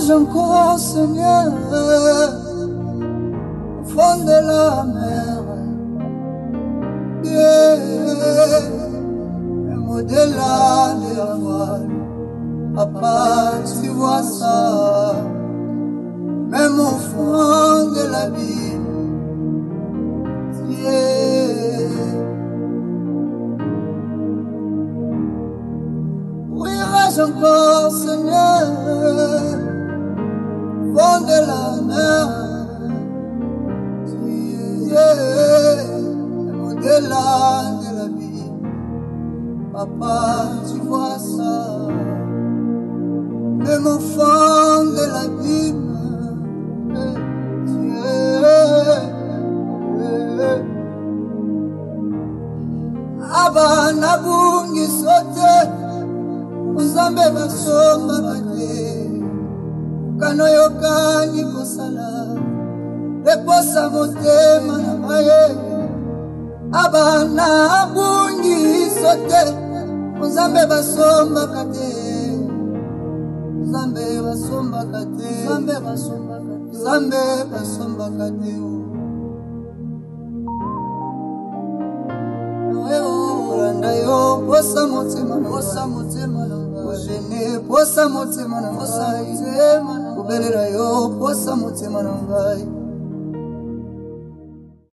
nage encore, Seigneur, au fond de la mer. Même au-delà de la voile, papa, tu vois ça. Même au fond de l'abîme, où irai-je encore, Seigneur, au fond de la mer? Même au-delà de l'abîme, papa, tu vois ça. Même au fond de l'abîme, abana bungi sote uzambe basomba bate kano yokani kosala leposa motema na maye. Abana bungi sote uzambe basomba kate, zambe basomba kate, zambe basomba kate, zambe basomba kate. Yo posa motema na posa motema na ojene posa motema na posa motema na kubelera yo posa motema na ngai.